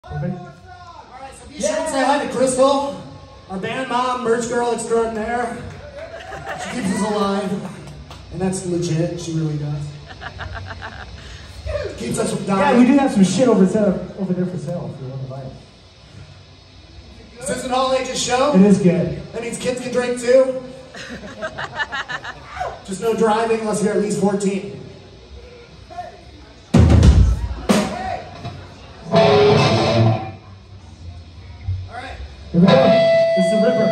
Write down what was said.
Alright, so be sure to say hi to Crystal, our band mom, merch girl extraordinaire. She keeps us alive. And that's legit, she really does. Keeps us from dying. Yeah, we do have some shit over there for sale if you want to buy it. This is an all-ages show. It is good. That means kids can drink too. Just no driving unless you're at least 14. Alright. Here we go. This is the Ripper.